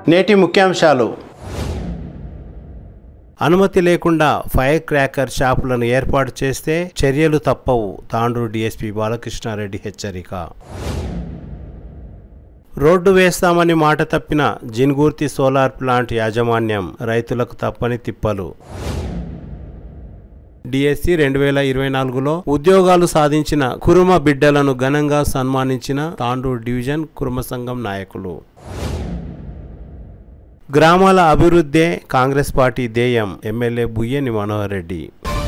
నేటి ముఖ్యాంశాలు. అనుమతి లేకుండా ఫైర్ క్రాకర్ షాపులను ఏర్పాటు చేస్తే చర్యలు తప్పవు. తాండూరు డీఎస్పీ బాలకృష్ణారెడ్డి హెచ్చరిక. రోడ్డు వేస్తామని మాట తప్పిన జిన్గూర్తి సోలార్ ప్లాంట్ యాజమాన్యం, రైతులకు తప్పని తిప్పలు. డిఎస్సి 2024లో ఉద్యోగాలు సాధించిన కురుమ బిడ్డలను ఘనంగా సన్మానించిన తాండూరు డివిజన్ కురుమ సంఘం నాయకులు. గ్రామాల అభివృద్ధే కాంగ్రెస్ పార్టీ ధ్యేయం, MLA Buyyani Manohar Reddy.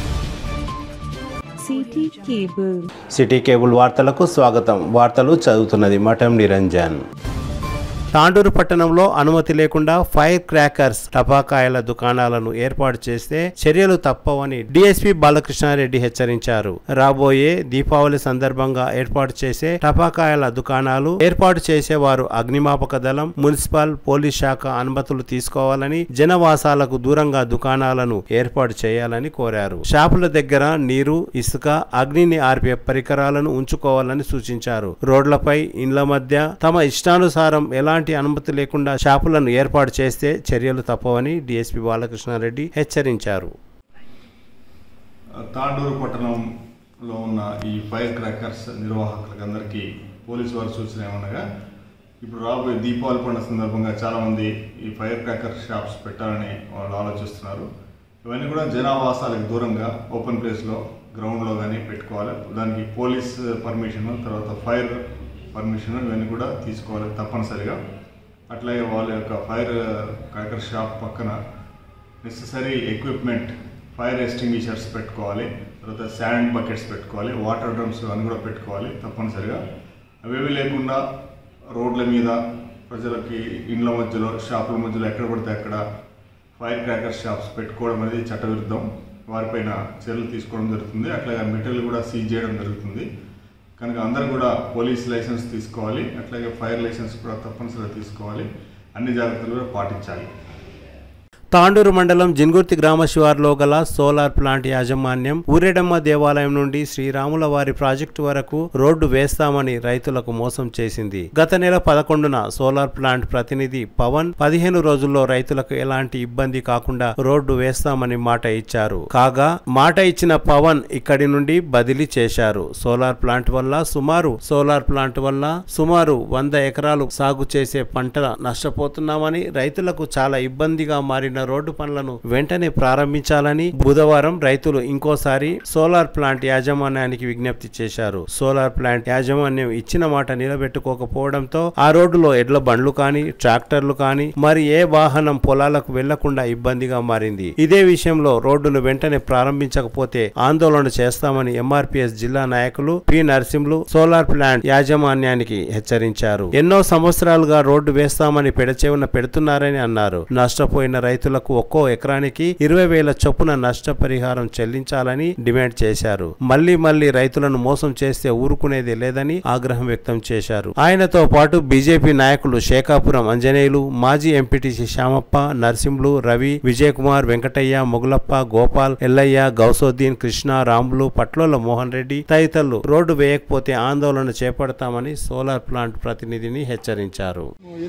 City cable వార్తలకు స్వాగతం. వార్తలు చదువుతున్నది మఠం నిరంజన్. తాండూరు పట్టణంలో అనుమతి లేకుండా ఫైర్ క్రాకర్స్ టపాకాయల దుకాణాలను ఏర్పాటు చేస్తే చర్యలు తప్పవని డీఎస్పీ బాలకృష్ణారెడ్డి హెచ్చరించారు. రాబోయే దీపావళి సందర్భంగా ఏర్పాటు చేసే టపాకాయల దుకాణాలు ఏర్పాటు చేసేవారు అగ్నిమాపక దళం, మున్సిపల్, పోలీస్ శాఖ అనుమతులు తీసుకోవాలని, జనవాసాలకు దూరంగా దుకాణాలను ఏర్పాటు చేయాలని కోరారు. షాపుల దగ్గర నీరు, ఇసుక, అగ్నిని ఆర్పే పరికరాలను ఉంచుకోవాలని సూచించారు. రోడ్లపై, ఇండ్ల మధ్య తమ ఇష్టానుసారం ఎలాంటి అనుమతి లేకుండా షాపులను ఏర్పాటు చేస్తే చర్యలు తప్పవని డీఎస్పీ బాలకృష్ణారెడ్డి హెచ్చరించారు. తాండూరు పట్టణంలో ఉన్న ఈ ఫైర్ క్రాకర్స్ నిర్వాహకులందరికీ పోలీసు వారు సూచన ఏమనగా, ఇప్పుడు రాబోయే దీపావళి పండుగ సందర్భంగా చాలామంది ఈ ఫైర్ క్రాకర్ షాప్స్ పెట్టాలని వాళ్ళు ఆలోచిస్తున్నారు. ఇవన్నీ కూడా జనావాసాలకు దూరంగా ఓపెన్ ప్లేస్లో, గ్రౌండ్లో కానీ పెట్టుకోవాలి. దానికి పోలీస్ పర్మిషన్, తర్వాత ఫైర్ పర్మిషన్ ఇవన్నీ కూడా తీసుకోవాలి తప్పనిసరిగా. అట్లాగే వాళ్ళ యొక్క ఫైర్ క్రాకర్ షాప్ పక్కన నెసెసరీ ఎక్విప్మెంట్, ఫైర్ ఎస్టింగ్విషర్స్ పెట్టుకోవాలి, తర్వాత శాండ్ బకెట్స్ పెట్టుకోవాలి, వాటర్ డ్రమ్స్ అన్నీ కూడా పెట్టుకోవాలి తప్పనిసరిగా. అవేవి లేకుండా రోడ్ల మీద ప్రజలకి ఇండ్ల మధ్యలో, షాపుల మధ్యలో ఎక్కడ పడితే అక్కడ ఫైర్ క్రాకర్ షాప్స్ పెట్టుకోవడం అనేది చట్టవిరుద్ధం. వారిపైన చర్యలు తీసుకోవడం జరుగుతుంది. అట్లాగే మెటీరియల్ కూడా సీజ్ చేయడం జరుగుతుంది. కనుక అందరూ కూడా పోలీస్ లైసెన్స్ తీసుకోవాలి, అట్లాగే ఫైర్ లైసెన్స్ కూడా తప్పనిసరిగా తీసుకోవాలి. అన్ని జాగ్రత్తలు కూడా పాటించాలి. తాండూరు మండలం జిన్గుర్తి గ్రామ శివార్లో గల సోలార్ ప్లాంట్ యాజమాన్యం ఊరేడమ్మ దేవాలయం నుండి శ్రీరాముల వారి ప్రాజెక్టు వరకు రోడ్డు వేస్తామని రైతులకు మోసం చేసింది. గత నెల 11న సోలార్ ప్లాంట్ ప్రతినిధి పవన్ 15 రోజుల్లో రైతులకు ఎలాంటి ఇబ్బంది కాకుండా రోడ్డు వేస్తామని మాట ఇచ్చారు. కాగా మాట ఇచ్చిన పవన్ ఇక్కడి నుండి బదిలీ చేశారు. సోలార్ ప్లాంట్ వల్ల సుమారు 100 ఎకరాలు సాగు చేసే పంట నష్టపోతున్నామని, రైతులకు చాలా ఇబ్బందిగా మారిన రోడ్డు పనులను వెంటనే ప్రారంభించాలని బుధవారం రైతులు ఇంకోసారి సోలార్ ప్లాంట్ యాజమాన్యానికి విజ్ఞప్తి చేశారు. సోలార్ ప్లాంట్ యాజమాన్యం ఇచ్చిన మాట నిలబెట్టుకోకపోవడంతో ఆ రోడ్డులో ఎడ్ల బండ్లు కానీ, ట్రాక్టర్లు కానీ, మరి ఏ వాహనం పొలాలకు వెళ్లకుండా ఇబ్బందిగా మారింది. ఇదే విషయంలో రోడ్డును వెంటనే ప్రారంభించకపోతే ఆందోళన చేస్తామని ఎంఆర్పీఎస్ జిల్లా నాయకులు పి నరసింహులు సోలార్ ప్లాంట్ యాజమాన్యానికి హెచ్చరించారు. ఎన్నో సంవత్సరాలుగా రోడ్డు వేస్తామని పెడచెవిన పెడుతున్నారని అన్నారు. నష్టపోయిన రైతులకు ఒక్కో ఎకరానికి 20,000 చొప్పున నష్టపరిహారం చెల్లించాలని డిమాండ్ చేశారు. మళ్లీ రైతులను మోసం చేస్తే ఊరుకునేది లేదని ఆగ్రహం వ్యక్తం చేశారు. ఆయనతో పాటు బీజేపీ నాయకులు శేఖాపురం అంజనేయులు, మాజీ ఎంపీటీసీ శ్యామప్ప, నరసింహులు, రవి, విజయ్ కుమార్, వెంకటయ్య, మొగులప్ప, గోపాల్, ఎల్లయ్య, గౌసోద్దీన్, కృష్ణ, రాములు, పట్లోల మోహన్ రెడ్డి తదితరులు రోడ్డు వేయకపోతే ఆందోళన చేపడతామని సోలార్ ప్లాంట్ ప్రతినిధిని హెచ్చరించారు.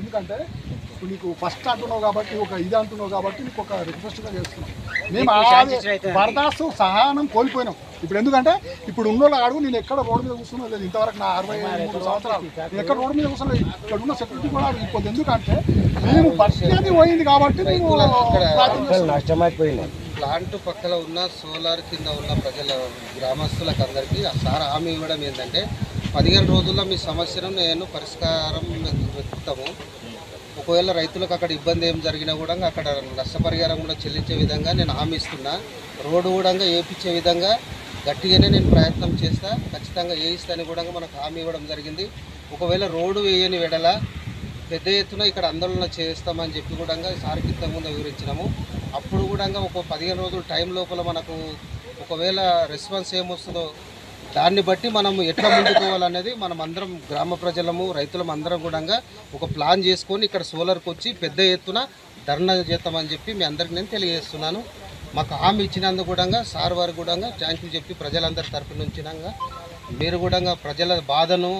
నీకు ఫస్ట్ అంటున్నావు కాబట్టి, ఒక ఇది అంటున్నావు కాబట్టి నీకు ఒక రిక్వెస్ట్గా చేస్తున్నాం. మేము బర్దాస్తు సహనం కోల్పోయినాం. ఇప్పుడు ఎందుకంటే ఇప్పుడు ఉన్నోళ్ళు అడుగు, నేను ఎక్కడ రోడ్డు మీద కూర్చున్నా లేదు ఇంతవరకు, నా 63 సంవత్సరాలు నేను ఎక్కడ రోడ్డు మీద కూర్చోలేదు. ఇక్కడ ఉన్న సెక్యూరిటీ కూడా అడిగిపోతుంది. ఎందుకంటే మేము పరిస్థితి పోయింది కాబట్టి నష్టమైపోయింది. ప్లాంట్ పక్కన ఉన్న సోలార్ కింద ఉన్న ప్రజల గ్రామస్తులకు అందరికీ సార్ హామీ ఇవ్వడం ఏంటంటే 15 రోజుల్లో మీ సమస్యను నేను పరిష్కారం వెతుకుతాము. ఒకవేళ రైతులకు అక్కడ ఇబ్బంది ఏం జరిగినా కూడా అక్కడ నష్టపరిహారం కూడా చెల్లించే విధంగా నేను హామీ ఇస్తున్నా. రోడ్డు కూడా వేయించే విధంగా గట్టిగానే నేను ప్రయత్నం చేస్తా. ఖచ్చితంగా వేయిస్తాను కూడా మనకు హామీ ఇవ్వడం జరిగింది. ఒకవేళ రోడ్డు వేయని వెడల పెద్ద ఎత్తున ఇక్కడ ఆందోళన చేస్తామని చెప్పి కూడా సార్కి ఇంతకుముందు వివరించినాము. అప్పుడు కూడా ఒక 15 రోజుల టైం లోపల మనకు ఒకవేళ రెస్పాన్స్ ఏమొస్తుందో దాన్ని బట్టి మనం ఎట్లా ముందుకోవాలనేది మనం అందరం గ్రామ ప్రజలము, రైతులం అందరం కూడా ఒక ప్లాన్ చేసుకొని ఇక్కడ సోలార్కి వచ్చి పెద్ద ఎత్తున ధర్నా చేస్తామని చెప్పి మీ అందరికి నేను తెలియజేస్తున్నాను. మాకు హామీ ఇచ్చినందుకు కూడా సార్ వారికి కూడా థ్యాంక్ యూ చెప్పి ప్రజలందరి తరపు నుంచి మీరు కూడా ప్రజల బాధను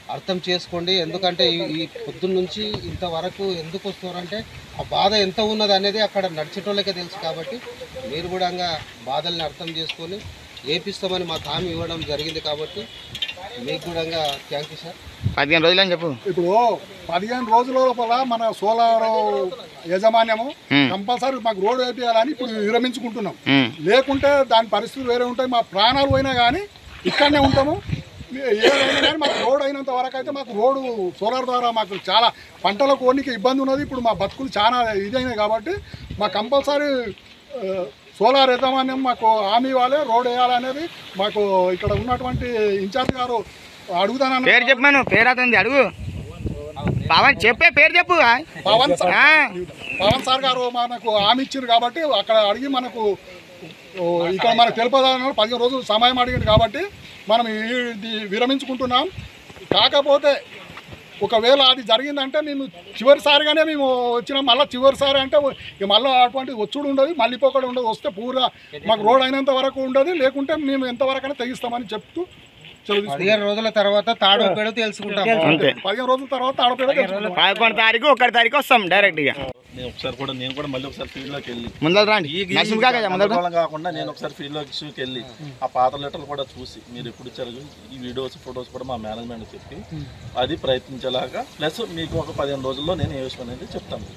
అర్థం చేసుకోండి. ఎందుకంటే ఈ పొద్దున్న నుంచి ఇంతవరకు ఎందుకు వస్తున్నారంటే ఆ బాధ ఎంత ఉన్నది అనేది అక్కడ నడిచేటోళ్ళకే తెలుసు. కాబట్టి మీరు కూడా బాధల్ని అర్థం చేసుకొని ఏపిస్తామని మాకు హామీ ఇవ్వడం జరిగింది. కాబట్టి మీకు కూడా థ్యాంక్ యూ సార్. 15 రోజులు అని చెప్పు. ఇప్పుడు 15 రోజుల లోపల మన సోలార్ యాజమాన్యము కంపల్సరీ మాకు రోడ్డు వేయాలని ఇప్పుడు విరమించుకుంటున్నాం. లేకుంటే దాని పరిస్థితులు వేరే ఉంటాయి. మా ప్రాణాలు పోయినా కానీ ఇక్కడనే ఉంటాము. ఏదైనా కానీ మాకు రోడ్ అయినంత వరకు అయితే మాకు రోడ్డు సోలార్ ద్వారా మాకు చాలా పంటలకు కొనికి ఇబ్బంది ఉన్నది. ఇప్పుడు మా బతుకులు చాలా ఇదైనాయి. కాబట్టి మాకు కంపల్సరీ సోలార్ యాజమాన్యం మాకు హామీ ఇవ్వాలి, రోడ్ వేయాలనేది మాకు ఇక్కడ ఉన్నటువంటి ఇన్ఛార్జ్ గారు అడుగుతాను. పేరు చెప్పాను, పేరు అతనిది అడుగు. పవన్ చెప్పే పేరు చెప్పు. పవన్ సార్ గారు మనకు హామీ ఇచ్చారు కాబట్టి అక్కడ అడిగి మనకు ఇక్కడ మనకు తెలుపదాని 15 రోజులు సమయం అడిగింది. కాబట్టి మనం ఇది విరమించుకుంటున్నాం. కాకపోతే ఒకవేళ అది జరిగిందంటే మేము చివరిసారిగానే మేము వచ్చినాం. మళ్ళీ చివరిసారి అంటే మళ్ళీ అటువంటి వచ్చుడు ఉండదు, మళ్ళీ పోకడ ఉండదు. వస్తే పూరా మాకు రోడ్ అయినంత వరకు ఉండదు. లేకుంటే మేము ఎంతవరకైనా తెగిస్తామని చెప్తూ 15 రోజుల తర్వాత తాడోపేడో తెలుసుకుంటాం. 15 రోజుల తర్వాత తాడోపేడో తెలుసుకుంటాం. 11 తారీఖు 1 తారీఖు వస్తాం డైరెక్ట్ గా. నేను కూడా మళ్ళీ ఒకసారి ఫీల్డ్ లోకి వెళ్ళి ముందర రండి. కాకుండా నేను ఒకసారి ఫీల్డ్ లోకి వెళ్ళి ఆ పాత లెటర్లు కూడా చూసి మీరు ఎప్పుడు ఇచ్చారు ఈ వీడియోస్ ఫొటోస్ కూడా మా మేనేజ్మెంట్ చెప్పి అది ప్రయత్నించేలాగా ప్లస్ మీకు ఒక 15 రోజుల్లో నేను ఏ విషయం అనేది చెప్తాను.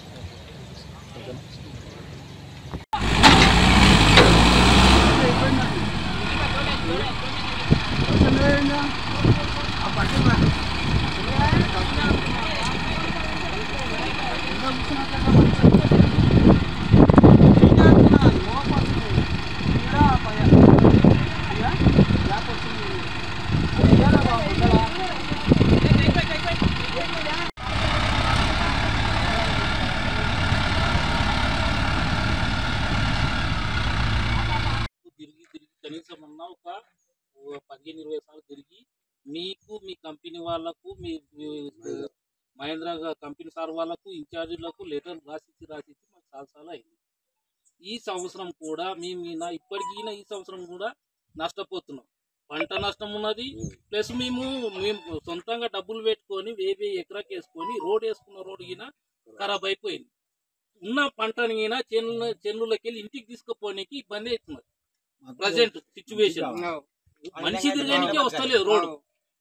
కనీసం ఉన్న ఒక 15-20 సార్లు తిరిగి మీకు మీ కంపెనీ వాళ్ళకు మీ మహేంద్ర కంపెనీ సార్ వాళ్ళకు ఇన్ఛార్జీలకు లెటర్ రాసిచ్చి మాకు చాలాసార్లు అయింది. ఈ సంవత్సరం కూడా మేము ఇప్పటికీ ఈ సంవత్సరం కూడా నష్టపోతున్నాం. పంట నష్టం ఉన్నది. ప్లస్ మేము సొంతంగా డబ్బులు పెట్టుకొని 1000 ఎకరాకి వేసుకొని రోడ్ వేసుకున్న రోడ్డు గిన ఖరాబ్ అయిపోయింది. ఉన్న పంటని గిన చెన్నులకి వెళ్ళి ఇంటికి తీసుకుపోనీకి ఇబ్బంది అవుతున్నది. ప్రజెంట్ సిచ్యువేషన్ మనిషి తిరగడానికే వస్తలేదు రోడ్డు.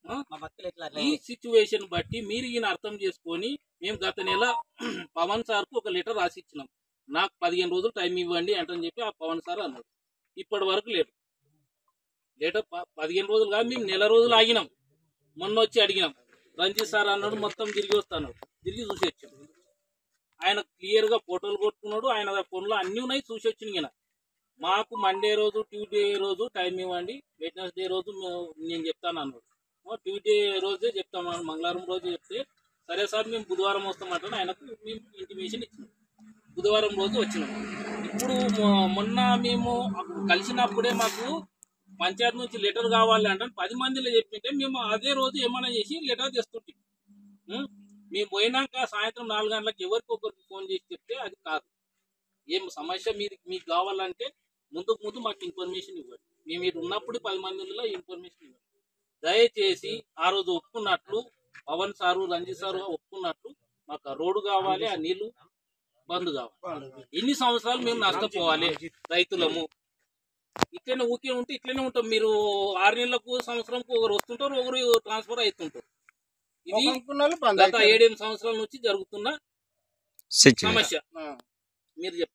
ఈ సిచ్యువేషన్ బట్టి మీరు ఈయన అర్థం చేసుకొని మేము గత నెల పవన్ సార్కు ఒక లెటర్ రాసి ఇచ్చినాం. నాకు 15 రోజులు టైం ఇవ్వండి అంటని చెప్పి ఆ పవన్ సార్ అన్నాడు. ఇప్పటి వరకు లేదు లెటర్. 15 రోజులు కాదు, మేము నెల రోజులు ఆగినాం. మొన్న వచ్చి అడిగినాం. రంజిత్ సార్ అన్నాడు మొత్తం తిరిగి వస్తాను. తిరిగి చూసి వచ్చాడు. ఆయన క్లియర్గా ఫోటోలు కొట్టుకున్నాడు. ఆయన ఫోన్లో అన్నీ ఉన్నాయి, చూసి వచ్చిన. మాకు మండే రోజు ట్యూస్డే రోజు టైం ఇవ్వండి, వెడ్నెస్డే రోజు నేను చెప్తాను అన్నాడు. ట్యూస్డే రోజే చెప్తామని మంగళవారం రోజు చెప్తే సరే సార్ మేము బుధవారం వస్తామంటే ఆయనకు మేము ఇంటిమేషన్ ఇచ్చినాం. బుధవారం రోజు వచ్చినాం. ఇప్పుడు మొన్న మేము కలిసినప్పుడే మాకు పంచాయతీ నుంచి లెటర్ కావాలి అంటే 10 మందిలో చెప్పింటే మేము అదే రోజు ఏమైనా చేసి లెటర్ తెస్తుంటాం. మేము పోయినాక సాయంత్రం 4 గంటలకు ఎవరికొకరికి ఫోన్ చేసి చెప్తే అది కాదు. ఏం సమస్య మీకు కావాలంటే ముందు మాకు ఇన్ఫర్మేషన్ ఇవ్వండి. మేము మీరు ఉన్నప్పుడు 10 మందిలో ఇన్ఫర్మేషన్ ఇవ్వండి. దయచేసి ఆ రోజు ఒప్పుకున్నట్లు పవన్ సారు రంజిత్ సారు ఒప్పుకున్నట్లు మాకు రోడ్డు కావాలి, ఆ నీళ్లు బంద్ కావాలి. ఎన్ని సంవత్సరాలు మేము నష్టపోవాలి రైతులము? ఇట్లనే ఊకే ఉంటే ఇట్లనే ఉంటాం. మీరు 6 నెలలకు సంవత్సరంకు ఒకరు వస్తుంటారు, ఒకరు ట్రాన్స్ఫర్ అవుతుంటారు. ఇది గత 7-8 సంవత్సరాల నుంచి జరుగుతున్న సమస్య. మీరు చెప్పండి.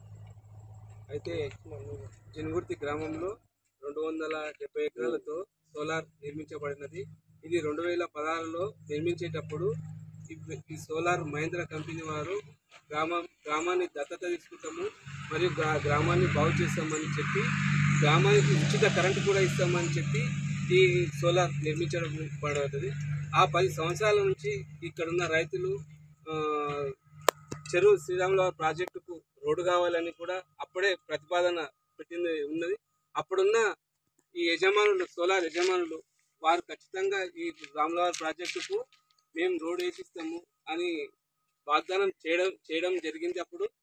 అయితే జనగుర్తి గ్రామంలో 270 ఎకరాలతో సోలార్ నిర్మించబడినది. ఇది 2016లో నిర్మించేటప్పుడు ఈ సోలార్ మహేంద్ర కంపెనీ వారు గ్రామాన్ని దత్తత తీసుకుంటాము మరియు గ్రామాన్ని బాగు చేస్తామని చెప్పి గ్రామానికి ఉచిత కరెంటు కూడా ఇస్తామని చెప్పి ఈ సోలార్ నిర్మించడం పడుతుంది. ఆ 10 సంవత్సరాల నుంచి ఇక్కడున్న రైతులు చెరువు శ్రీరాముల ప్రాజెక్టుకు రోడ్డు కావాలని కూడా అప్పుడే ప్రతిపాదన పెట్టింది ఉన్నది. అప్పుడున్న ఈ యజమానులు సోలార్ యజమానులు వారు ఖచ్చితంగా ఈ రాములవారి ప్రాజెక్టుకు మేము రోడ్డు వేసిస్తాము అని వాగ్దానం చేయడం జరిగింది.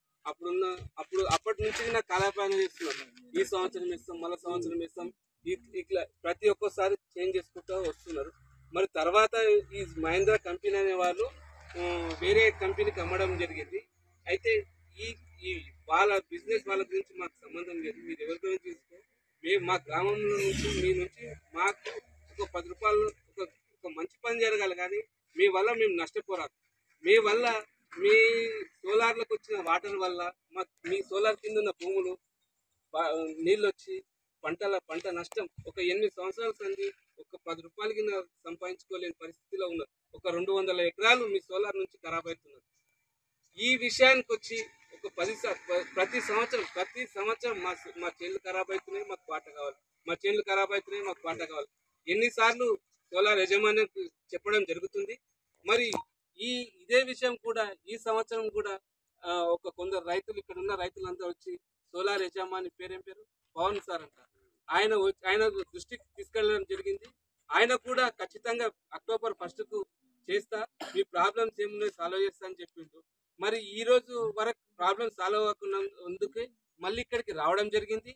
అప్పటి నుంచి నాకు కాలపాలన చేస్తున్నారు. ఈ సంవత్సరం ఇస్తాం, మళ్ళీ సంవత్సరం ఇస్తాం, ఇట్లా ప్రతి ఒక్కసారి చేంజ్ చేసుకుంటూ వస్తున్నారు. మరి తర్వాత ఈ మహేంద్ర కంపెనీ అనే వాళ్ళు వేరే కంపెనీకి అమ్మడం జరిగింది. అయితే ఈ ఈ వాళ్ళ బిజినెస్ వాళ్ళ గురించి మాకు సంబంధం లేదు. మీరు ఎవరి గురించి తీసుకో, మేము మా గ్రామంలో నుంచి మీ నుంచి మాకు ఒక 10 రూపాయలు ఒక మంచి పని జరగాలి, కానీ మీ వల్ల మేము నష్టపోరాదు. మీ వల్ల మీ సోలార్లకు వచ్చిన వాటర్ వల్ల మీ సోలార్ కింద ఉన్న భూములు నీళ్ళు వచ్చి పంట నష్టం ఒక 8 సంవత్సరాల సంది ఒక 10 రూపాయల కింద సంపాదించుకోలేని పరిస్థితిలో ఉన్నారు. ఒక 200 ఎకరాలు మీ సోలార్ నుంచి ఖరాబ్ అవుతున్నారు. ఈ విషయానికి వచ్చి ఒక ప్రతి సంవత్సరం మా చేనులు ఖరాబ్ అవుతున్నాయి, మాకు పాట కావాలి, మా చేనులు ఖరాబ్ అవుతున్నాయి, మాకు పాట కావాలి. ఎన్నిసార్లు సోలార్ యాజమాన్యానికి చెప్పడం జరుగుతుంది. మరి ఇదే విషయం కూడా ఈ సంవత్సరం కూడా ఒక కొందరు రైతులు, ఇక్కడ ఉన్న రైతులంతా వచ్చి సోలార్ యజమాని పేరేం పేరు పవన్ సార్ అంట, ఆయన దృష్టికి తీసుకెళ్ళడం జరిగింది. ఆయన కూడా ఖచ్చితంగా అక్టోబర్ 1కు చేస్తా, మీ ప్రాబ్లమ్స్ ఏమున్నాయో సాల్వ్ చేస్తా అని చెప్పిండు. మరి ఈ రోజు వరకు ప్రాబ్లమ్ సాల్వ్ అవ్వకున్నందుకే మళ్ళీ ఇక్కడికి రావడం జరిగింది.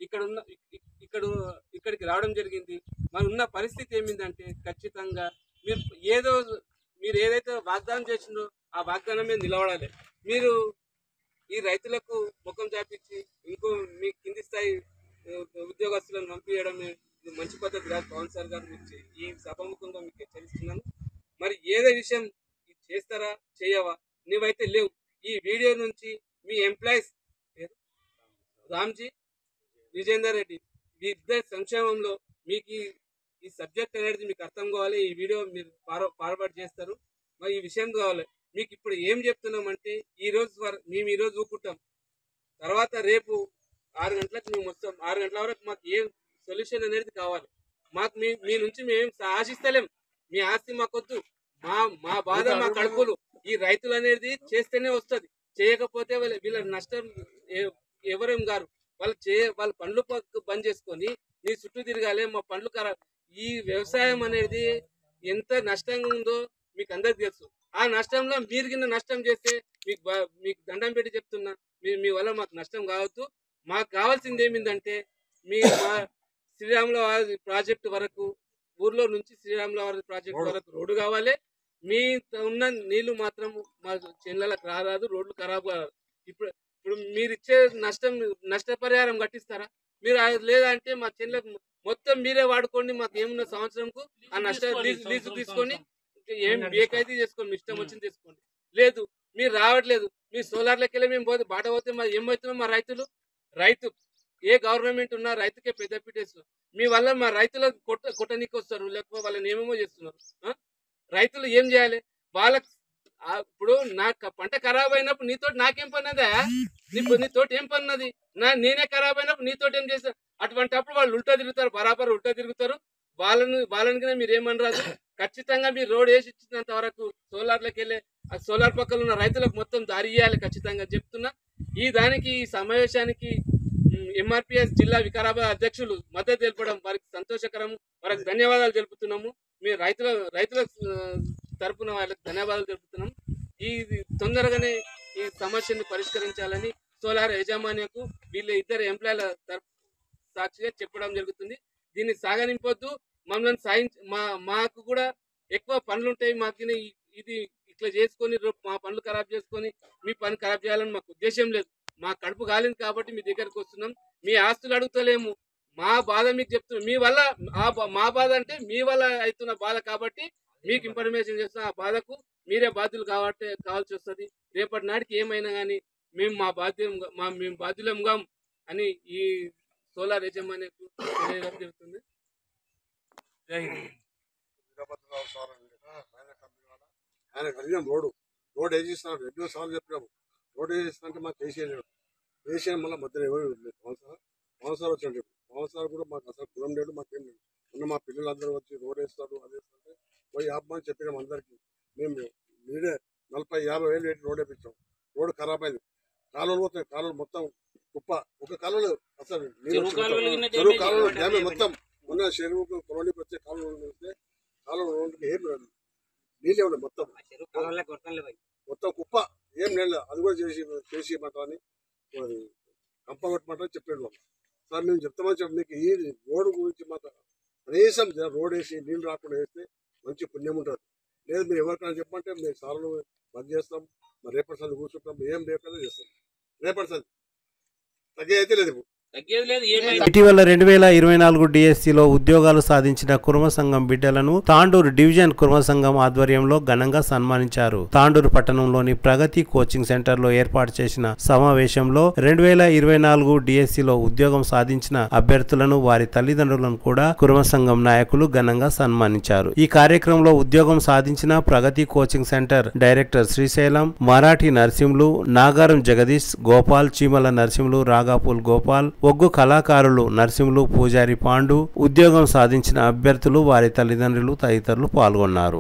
ఇక్కడికి రావడం జరిగింది. మరి ఉన్న పరిస్థితి ఏమిందంటే ఖచ్చితంగా మీరు ఏదైతే వాగ్దానం చేసిందో ఆ వాగ్దానం మీద నిలబడాలి. మీరు ఈ రైతులకు ముఖం చాపించి ఇంకో మీ కింది స్థాయి ఉద్యోగస్తులను పంపించడం మంచి పద్ధతి కాదు. పవన్ సార్ గారు మీకు ఈ సభాముఖంగా మీకు హెచ్చరిస్తున్నాను. మరి ఏదో విషయం చేస్తారా చేయవా, నువ్వైతే లేవు. ఈ వీడియో నుంచి మీ ఎంప్లాయీస్ రామ్జీ, విజేందర్ రెడ్డి, మీ ఇద్దరి సంక్షేమంలో మీకు ఈ సబ్జెక్ట్ అనేది మీకు అర్థం కావాలి. ఈ వీడియో మీరు ఫార్వర్డ్ చేస్తారు. మరి ఈ విషయం కావాలి. మీకు ఇప్పుడు ఏం చెప్తున్నామంటే మేము ఈ రోజు ఊపుకుంటాం, తర్వాత రేపు 6 గంటలకు మేము వస్తాం. 6 గంటల వరకు మాకు ఏం సొల్యూషన్ అనేది కావాలి. మాకు మీ నుంచి మేము ఆశిస్తలేం. మీ ఆస్తి మాకొద్దు. మా బాధ, మా కడుపులు ఈ రైతులు అనేది చేస్తేనే వస్తుంది. చేయకపోతే వీళ్ళ నష్టం ఎవరేం గారు వాళ్ళ పండ్లు బంద్ చేసుకొని నీ చుట్టూ తిరగాలి. మా పండ్లు ఖరాబ్. ఈ వ్యవసాయం అనేది ఎంత నష్టంగా ఉందో మీకు అందరికి తెలుసు. ఆ నష్టంలో మీరు కింద నష్టం చేస్తే మీకు దండం పెట్టి చెప్తున్నా, మీ వల్ల మాకు నష్టం కావద్దు. మాకు కావాల్సింది ఏమిందంటే మా శ్రీరాముల వారి ప్రాజెక్టు వరకు, ఊర్లో నుంచి శ్రీరాముల వారి ప్రాజెక్టు వరకు రోడ్డు కావాలి. మీ ఉన్న నీళ్లు మాత్రం మా చేనులకు రారాదు, రోడ్లు ఖరాబ్ కాదు. ఇప్పుడు మీరు ఇచ్చే నష్టపరిహారం కట్టిస్తారా? మీరు లేదంటే మా చేనులకు మొత్తం మీరే వాడుకోండి, మాకు ఏమున్న సంవత్సరంకు ఆ నష్టం లీజు తీసుకొని ఏం ఏకైతే చేసుకోండి, మీ ఇష్టం వచ్చింది తీసుకోండి. లేదు మీరు రావట్లేదు, మీ సోలార్లకి వెళ్ళి మేము బాట పోతే మరి ఏమవుతున్నాం? మా రైతు ఏ గవర్నమెంట్ ఉన్నా రైతుకే పెద్దపీట వేస్తున్నారు. మీ వల్ల మా రైతులకు కొట్టనీకి వస్తారు, లేకపోతే వాళ్ళని ఏమేమో చేస్తున్నారు. రైతులు ఏం చేయాలి? వాళ్ళకి ఇప్పుడు నాకు పంట ఖరాబ్ అయినప్పుడు నీతోటి నాకేం పన్నదా? నీతోటి ఏం పన్నది? నేనే ఖరాబ్ అయినప్పుడు నీతోటి ఏం చేస్తారు? అటువంటిప్పుడు వాళ్ళు ఉల్టా తిరుగుతారు, బరాబర్ ఉల్టా తిరుగుతారు. వాళ్ళని మీరు ఏమనరాదు. ఖచ్చితంగా మీరు రోడ్ వేసి ఇచ్చినంత వరకు సోలార్లకు వెళ్ళే ఆ సోలార్ పక్కన ఉన్న రైతులకు మొత్తం దారి ఇవ్వాలి ఖచ్చితంగా చెప్తున్నా. ఈ సమావేశానికి ఎంఆర్పిఎస్ జిల్లా వికారాబాద్ అధ్యక్షులు మద్దతు తెలపడం వారికి సంతోషకరం, వారికి ధన్యవాదాలు తెలుపుతున్నాము. మీరు రైతుల తరపున వాళ్ళకి ధన్యవాదాలు తెలుపుతున్నాం. తొందరగానే ఈ సమస్యను పరిష్కరించాలని సోలార్ యాజమాన్యకు వీళ్ళ ఇద్దరు ఎంప్లాయీల సాక్షిగా చెప్పడం జరుగుతుంది. దీన్ని సాగనింపొద్దు, మమ్మల్ని మాకు కూడా ఎక్కువ పనులు ఉంటాయి. మాకు ఇది ఇట్లా చేసుకొని మా పనులు ఖరాబ్ చేసుకొని మీ పని ఖరాబ్ చేయాలని మాకు ఉద్దేశం లేదు. మా కడుపు కాలింది కాబట్టి మీ దగ్గరకు వస్తున్నాం. మీ ఆస్తులు అడుగుతలేము, మా బాధ మీకు చెప్తున్నాం. మీ వల్ల మా బాధ అంటే మీ వల్ల అవుతున్న బాధ కాబట్టి మీకు ఇన్ఫర్మేషన్ చేస్తున్న. ఆ బాధకు మీరే బాధ్యులు కావాల్సి వస్తుంది. రేపటి నాటికి ఏమైనా కానీ మేము బాధ్యులంగా అని ఈ సోలార్ యాజమాన్యకు తెలియడం జరుగుతుంది. జై హింద్. ఆయన కలిగిన రోడ్ వేసిస్తున్నాడు. 2 సార్లు చెప్పినాము రోడ్ వేసిస్తుంటే మాకు చేసేయలేడు. చేసేయడం వల్ల మధ్యలో ఎవరు పవన్ సార్ వచ్చినట్టు. పవన్ సార్ కూడా మాకు అసలు కులం లేడు, మాకేం లేదు. మొన్న మా పిల్లలందరూ వచ్చి రోడ్ వేస్తాడు అది వేస్తుంటే పోయి ఆపమని చెప్పినాం అందరికీ. మేము మీరే 40-50 వేలు పెట్టి రోడ్ వేపించాం. రోడ్డు ఖరాబ్ అయింది. కాలువలు పోతున్నాయి, కాలువలు మొత్తం కుప్ప. ఒక కాలువలు అసలు చెరువు కాలువలు డ్యామేజ్ మొత్తం. మొన్న చెరువుకు కొలండికి వచ్చే కాలువలు వస్తే కాలువ రోడ్డుకి ఏం నీళ్ళే ఉన్నాయి, మొత్తం కుప్ప, ఏం నీళ్ళు. అది కూడా చేసి ఇవ్వమంటారని అది కంప కొట్టమంటారని చెప్పాడు వాళ్ళు. సార్ మేము చెప్తామని చెప్పి మీకు ఈ రోడ్డు గురించి మాకు కనీసం రోడ్ వేసి నీళ్ళు రాకుండా వేస్తే మంచి పుణ్యం ఉంటుంది. లేదు మీరు ఎవరికైనా చెప్పంటే మేము సార్లు బంద్ చేస్తాం, మరి రేపటి సంది కూర్చుంటాం, ఏం రేపటి చేస్తాం, రేపటి సంది తగ్గే అయితే లేదు. ఇటీవల 2024 డిఎస్సిలో ఉద్యోగాలు సాధించిన కుర్మ సంఘం బిడ్డలను తాండూరు డివిజన్ కుర్మ సంఘం ఆధ్వర్యంలో ఘనంగా సన్మానించారు. తాండూరు పట్టణంలోని ప్రగతి కోచింగ్ సెంటర్ లో ఏర్పాటు చేసిన సమావేశంలో 2024 డిఎస్సిలో ఉద్యోగం సాధించిన అభ్యర్థులను వారి తల్లిదండ్రులను కూడా కుర్మ సంఘం నాయకులు ఘనంగా సన్మానించారు. ఈ కార్యక్రమంలో ఉద్యోగం సాధించిన Pragathi coaching centre director Srisailam, Marathi Narasimhulu, Nagaram Jagadish, Gopal, Cheemala Narasimhulu, రాగాపూల్ Gopal, ఒగ్గు కళాకారులు నరసింహులు, పూజారి పాండు, ఉద్యోగం సాధించిన అభ్యర్థులు, వారి తల్లిదండ్రులు తదితరులు పాల్గొన్నారు.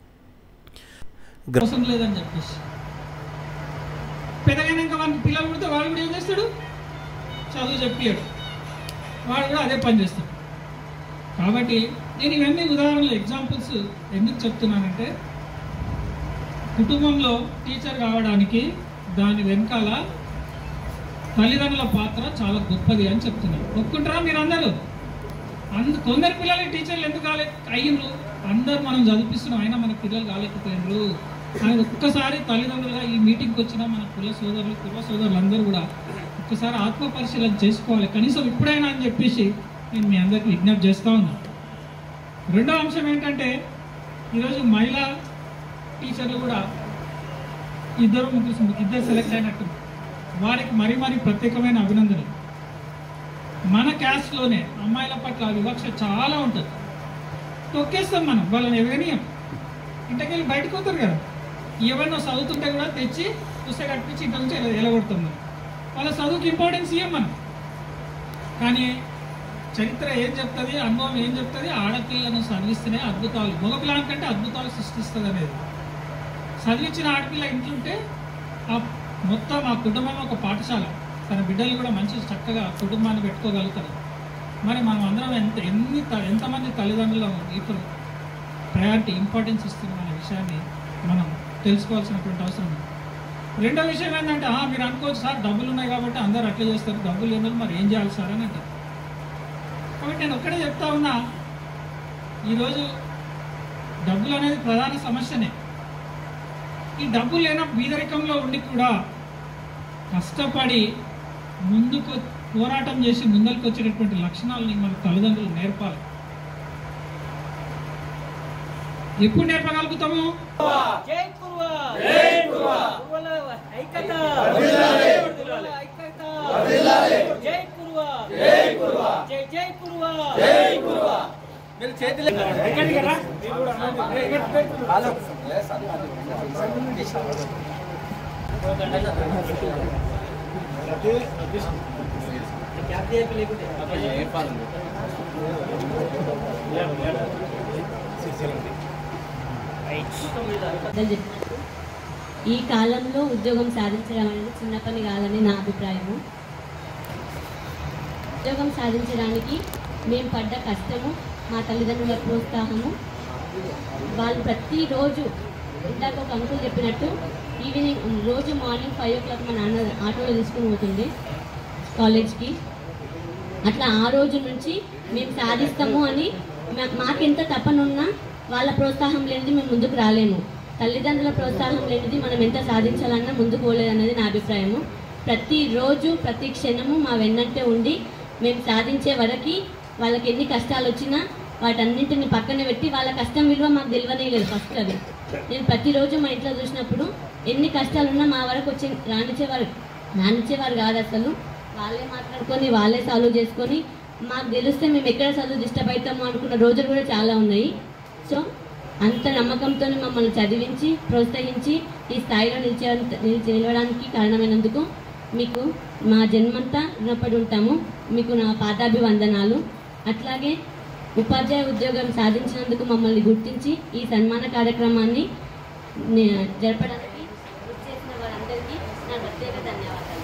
పిల్లలు పుడితే వాడు కూడా ఏం చేస్తాడు, చదువు చెప్పాడు, వాడు కూడా అదే పని చేస్తాడు. కాబట్టి నేను ఇవన్నీ ఉదాహరణలు ఎగ్జాంపుల్స్ ఎందుకు చెప్తున్నానంటే, కుటుంబంలో టీచర్ కావడానికి దాని వెనకాల తల్లిదండ్రుల పాత్ర చాలా గొప్పది అని చెప్తున్నారు. ఒప్పుకుంటారా మీరు అందరూ? కొందరు పిల్లలకి టీచర్లు ఎందుకు అయ్యిండ్రు? అందరూ మనం చదివిస్తున్నాం, అయినా మన పిల్లలు కాలేకపోయినరు. ఆయన ఒక్కసారి తల్లిదండ్రులుగా ఈ మీటింగ్కి వచ్చిన మన కుల సోదరులు అందరూ కూడా ఒక్కసారి ఆత్మ పరిశీలన చేసుకోవాలి కనీసం ఇప్పుడైనా అని చెప్పేసి నేను మీ అందరికీ విజ్ఞప్తి చేస్తూ ఉన్నాను. రెండో అంశం ఏంటంటే, ఈరోజు మహిళా టీచర్లు కూడా ఇద్దరు సెలెక్ట్ అయినట్టు, వారికి మరీ ప్రత్యేకమైన అభినందనలు. మన క్యాస్ట్లోనే అమ్మాయిల పట్ల వివక్ష చాలా ఉంటుంది. తొక్కేస్తాం మనం, వాళ్ళని ఎవరినియం, ఇంటికెళ్ళి బయటకు పోతారు కదా, ఎవరినో చదువుతుంటే కూడా తెచ్చి పుస్తకం కట్టించి ఇంటి నుంచి ఎలగొడతాం మనం. వాళ్ళ చదువుకి ఇంపార్టెన్స్ ఇవ్వం మనం. కానీ చరిత్ర ఏం చెప్తుంది, అనుభవం ఏం చెప్తుంది, ఆడపిల్లను చదివిస్తేనే అద్భుతాలు, మగపిల్లల కంటే అద్భుతాలు సృష్టిస్తుంది అనేది. చదివించిన ఆడపిల్ల ఇంట్లుంటే మొత్తం ఆ కుటుంబం ఒక పాఠశాల, తన బిడ్డలు కూడా మంచి చక్కగా కుటుంబాన్ని పెట్టుకోగలుగుతారు. మరి మనం అందరం ఎంతమంది తల్లిదండ్రులు ఇప్పుడు ప్రయారిటీ ఇంపార్టెన్స్ ఇస్తున్నాం అనే విషయాన్ని మనం తెలుసుకోవాల్సినటువంటి అవసరం ఉంది. రెండో విషయం ఏంటంటే, మీరు అనుకోవచ్చు సార్ డబ్బులు ఉన్నాయి కాబట్టి అందరూ అట్లా చేస్తారు, డబ్బులు లేని మరి ఏం చేయాలి సార్ అని అంటారు. కాబట్టి నేను ఒక్కడే చెప్తా ఉన్నా, ఈరోజు డబ్బులు అనేది ప్రధాన సమస్యనే. ఈ డబ్బు లేన బీదరికంలో ఉండి కూడా కష్టపడి ముందుకు పోరాటం చేసి ముందరికి వచ్చేటటువంటి లక్షణాలని మన తల్లిదండ్రులు నేర్పాలి. ఎప్పుడు నేర్పగలుగుతాము? ఈ కాలంలో ఉద్యోగం సాధించడం అనేది చిన్న పని కాదని నా అభిప్రాయము. ఉద్యోగం సాధించడానికి మేము పడ్డ కష్టము, మా తల్లిదండ్రుల ప్రోత్సాహము, వాళ్ళు ప్రతిరోజు ఇందాక ఒక అంకుల్ చెప్పినట్టు ఈవినింగ్ రోజు మార్నింగ్ 5 o'clock మా నాన్న ఆటోలో తీసుకుని పోతుంది కాలేజ్కి. అట్లా ఆ రోజు నుంచి మేము సాధిస్తాము అని మాకెంత తపనున్నా వాళ్ళ ప్రోత్సాహం లేనిది మేము ముందుకు రాలేము. తల్లిదండ్రుల ప్రోత్సాహం లేనిది మనం ఎంత సాధించాలన్నా ముందుకు పోలేదన్నది నా అభిప్రాయము. ప్రతిరోజు ప్రతి క్షణము మా వెన్నంటే ఉండి మేము సాధించే వరకు వాళ్ళకి ఎన్ని కష్టాలు వచ్చినా వాటన్నింటిని పక్కన పెట్టి వాళ్ళ కష్టం విలువ మాకు తెలియలేదు. ఫస్ట్ అది నేను ప్రతిరోజు మా ఇంట్లో చూసినప్పుడు ఎన్ని కష్టాలున్నా మా వరకు వచ్చి రానిచ్చేవారు కాదు. అసలు వాళ్ళే మాట్లాడుకొని వాళ్ళే సాల్వ్ చేసుకొని మాకు తెలిస్తే మేము ఎక్కడ చదువు డిస్టర్బ్ అవుతామో అనుకున్న రోజులు కూడా చాలా ఉన్నాయి. సో అంత నమ్మకంతో మమ్మల్ని చదివించి ప్రోత్సహించి ఈ స్థాయిలో నిలవడానికి కారణమైనందుకు మీకు మా జన్మంతా రుణపడి ఉంటాము. మీకు నా పాదాభివందనాలు. అట్లాగే ఉపాధ్యాయ ఉద్యోగం సాధించినందుకు మమ్మల్ని గుర్తించి ఈ సన్మాన కార్యక్రమాన్ని జరపడానికి చేసిన వారందరికీ నా ప్రత్యేక ధన్యవాదాలు.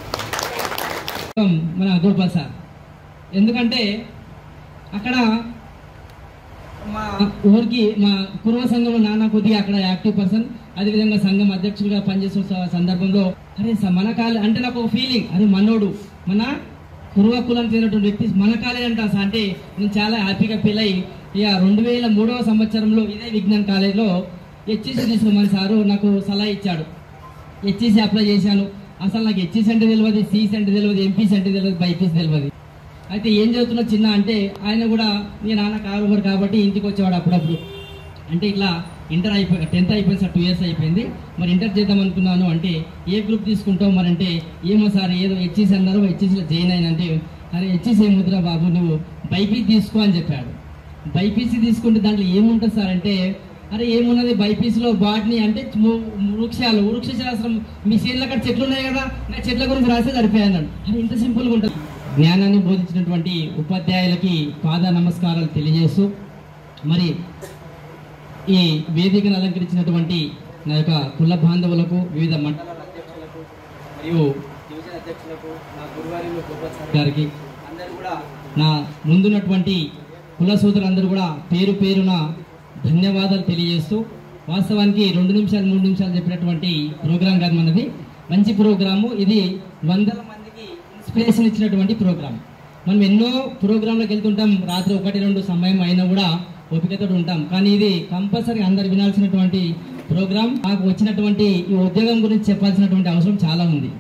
మన గోపాల్ సార్, ఎందుకంటే అక్కడ మా ఊరికి మా కుర్మ సంఘంలో నాన్న కొద్దిగా అక్కడ యాక్టివ్ పర్సన్, అదేవిధంగా సంఘం అధ్యక్షుడిగా పనిచేస్తున్న సందర్భంలో అరే మన కాలే అంటే నాకు ఒక ఫీలింగ్, అరే మనోడు మన కుర్వ కులం చెందినటువంటి వ్యక్తి మన కాలే అంట అంటే నేను చాలా హ్యాపీగా ఫీల్ అయ్యి ఇక 2003వ సంవత్సరంలో ఇదే విజ్ఞాన్ కాలేజ్లో హెచ్ఈసీ తీసుకోమని సారు నాకు సలహా ఇచ్చాడు. హెచ్ఈసీ అప్లై చేశాను. అసలు నాకు హెచ్ఈసీ అంటే తెలియదు, సిఈసీ అంటే తెలియదు, ఎంపీసీ అంటే తెలియదు, బైపీసీ తెలియదు. అయితే ఏం చదువుతున్నా చిన్న అంటే ఆయన కూడా మీ నాన్న కారు కాబట్టి ఇంటికి వచ్చేవాడు అప్పుడప్పుడు. అంటే ఇట్లా ఇంటర్ 10th అయిపోయింది సార్, 2 years అయిపోయింది, మరి ఇంటర్ చేద్దాం అనుకున్నాను. అంటే ఏ గ్రూప్ తీసుకుంటావు మరి అంటే ఏమో సార్ ఏదో హెచ్ఈసీ అన్నారు, హెచ్ఈసీలో జాయిన్ అయినంటే అరే హెచ్ఈసీ ఏముద్రా బాబు నువ్వు బైపీసీ తీసుకో అని చెప్పాడు. బైపీసీ తీసుకుంటే దాంట్లో ఏముంటుంది సార్ అంటే అరే ఏమున్నది బైపీసీలో బాట్నీ అంటే వృక్ష శాస్త్రం, మీ చేనుల అక్కడ చెట్లు ఉన్నాయి కదా, నా చెట్ల గురించి రాసే సరిపోయాడు. అది ఇంత సింపుల్గా ఉంటుంది. జ్ఞానాన్ని బోధించినటువంటి ఉపాధ్యాయులకి పాద నమస్కారాలు తెలియజేస్తూ మరి ఈ వేదికను అలంకరించినటువంటి నా యొక్క కుల బాంధవులకు, వివిధ మండలాల అధ్యక్షులకు మరియు డివిజన్ అధ్యక్షులకు, నా గురువారిలో గారికి అందరూ కూడా నా ముందున్నటువంటి కుల సోదరులందరూ కూడా పేరు పేరున ధన్యవాదాలు తెలియజేస్తూ, వాస్తవానికి 2 నిమిషాలు 3 నిమిషాలు చెప్పినటువంటి ప్రోగ్రాం కాదు మనది, మంచి ప్రోగ్రాము. ఇది 100 మందికి ఇన్స్పిరేషన్ ఇచ్చినటువంటి ప్రోగ్రాం. మనం ఎన్నో ప్రోగ్రాంలకు వెళ్తుంటాం, రాత్రి 1-2 సమయం అయినా కూడా ఓపికతో ఉంటాం, కానీ ఇది కంపల్సరీ అందరు వినాల్సినటువంటి ప్రోగ్రాం. నాకు వచ్చినటువంటి ఈ ఉద్యోగం గురించి చెప్పాల్సినటువంటి అవసరం చాలా ఉంది.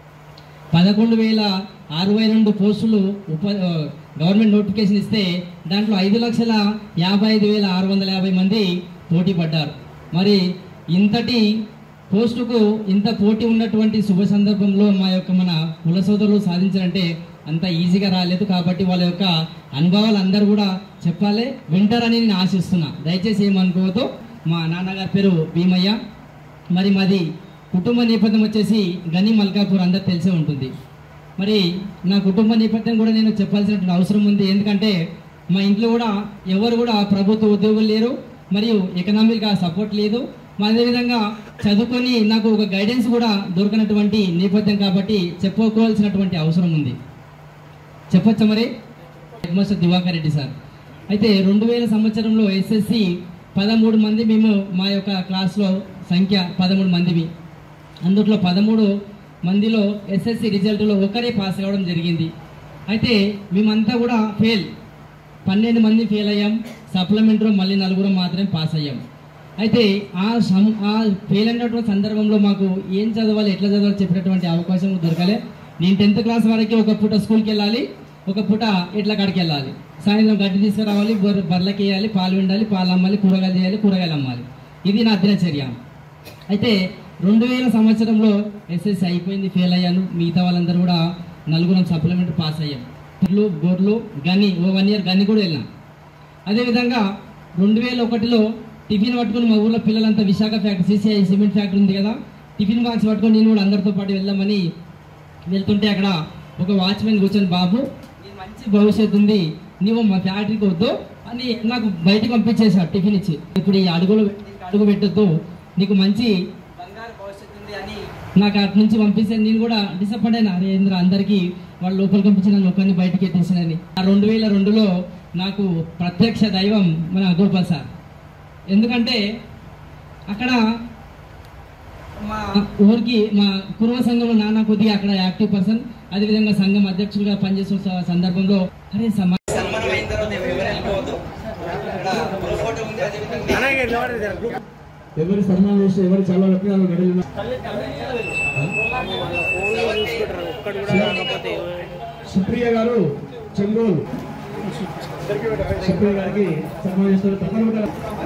11,062 పోస్టులు గవర్నమెంట్ నోటిఫికేషన్ ఇస్తే దాంట్లో 5,55,650 మంది పోటీ పడ్డారు. మరి ఇంతటి పోస్టుకు ఇంత పోటీ ఉన్నటువంటి శుభ సందర్భంలో మన కుల సోదరులు సాధించారంటే అంత ఈజీగా రాలేదు. కాబట్టి వాళ్ళ యొక్క అనుభవాలు అందరూ కూడా చెప్పాలి, వింటారని నేను ఆశిస్తున్నా. దయచేసి ఏమనుకోవద్దు. మా నాన్నగారి పేరు భీమయ్య, మరి మాది కుటుంబ నేపథ్యం వచ్చేసి గని మల్కాపూర్, అందరు తెలిసే ఉంటుంది. మరి నా కుటుంబ నేపథ్యం కూడా నేను చెప్పాల్సినటువంటి అవసరం ఉంది. ఎందుకంటే మా ఇంట్లో కూడా ఎవరు కూడా ప్రభుత్వ ఉద్యోగులు లేరు, మరియు ఎకనామిక్గా సపోర్ట్ లేదు. అదేవిధంగా చదువుకొని నాకు ఒక గైడెన్స్ కూడా దొరకనటువంటి నేపథ్యం కాబట్టి చెప్పుకోవాల్సినటువంటి అవసరం ఉంది. చెప్పొచ్చా మరి? Head master Diwakar Reddy sir. అయితే 2000 సంవత్సరంలో ఎస్ఎస్సి 13 మంది, మేము మా యొక్క క్లాస్లో సంఖ్య 13 మందివి. అందుట్లో 13 మందిలో ఎస్ఎస్సి రిజల్ట్లో ఒకరే పాస్ అవ్వడం జరిగింది. అయితే మేమంతా కూడా ఫెయిల్, 12 మంది ఫెయిల్ అయ్యాం. సప్లిమెంటరీ మళ్ళీ 4 మాత్రమే పాస్ అయ్యాం. అయితే ఆ ఫెయిల్ అయినటువంటి సందర్భంలో మాకు ఏం చదవాలి, ఎట్లా చదవాలి చెప్పినటువంటి అవకాశం దొరకలే. నేను 10th క్లాస్ వరకు ఒక పూట స్కూల్కి వెళ్ళాలి, ఒక పూట ఎట్ల కాడికి వెళ్ళాలి, సాయంత్రం గడ్డి తీసుకురావాలి, బర్రెలకి వేయాలి, పాలు విండాలి, పాలు అమ్మాలి, కూరగాయలు చేయాలి, కూరగాయలు అమ్మాలి. ఇది నా దినచర్య. అయితే 2000 సంవత్సరంలో ఎస్ఎస్సి అయిపోయింది, ఫెయిల్ అయ్యాను. మిగతా వాళ్ళందరూ కూడా 4 సప్లిమెంటరీ పాస్ అయ్యాం. గొర్రెలు గని 1 year గని కూడా వెళ్ళాం. అదేవిధంగా 2001లో టిఫిన్ పట్టుకొని మా ఊళ్ళో పిల్లలంతా Visakha factory, CCI cement factory ఉంది కదా, టిఫిన్ బాక్స్ పట్టుకొని నేను కూడా అందరితో పాటు వెళ్దామని వెళ్తుంటే అక్కడ ఒక వాచ్మెన్ కూర్చొని, బాబు నీకు మంచి భవిష్యత్తు ఉంది, నువ్వు మా ఫ్యాక్టరీకి వద్దు అని నాకు బయటకు పంపించేశాడు టిఫిన్ ఇచ్చి. ఇప్పుడు ఈ అడుగు పెట్టద్దు, నీకు మంచి బంగారు భవిష్యత్తు ఉంది అని నాకు అటు నుంచి పంపిస్తే నేను కూడా డిసప్పాయింట్ అయినా. అరే ఏంద్ర అందరికీ వాళ్ళు లోపలికి పంపించి నన్ను ఒక్కరిని బయటకి ఎత్తేసినని. 2002లో నాకు ప్రత్యక్ష దైవం మన గోపాల్ సార్. ఎందుకంటే అక్కడ మా ఊరికి మా కుర్వ సంఘంలో నాన్న కొద్దిగా అక్కడ యాక్టివ్ పర్సన్, అదేవిధంగా సంఘం అధ్యక్షులుగా పనిచేస్తున్న సందర్భంలో అరే సన్మానం అయిన తర్వాత ఎవరి సన్మానం చేస్తే ఎవరు చాలా సుప్రియ గారు చెంగోలు, సుప్రియ గారికి సన్మానం చేస్తారు. తప్పకుండా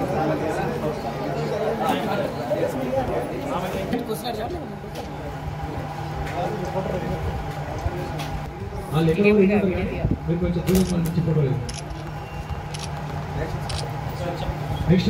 మీరు కొంచెం దూరం మర్చిపోలేదు. నెక్స్ట్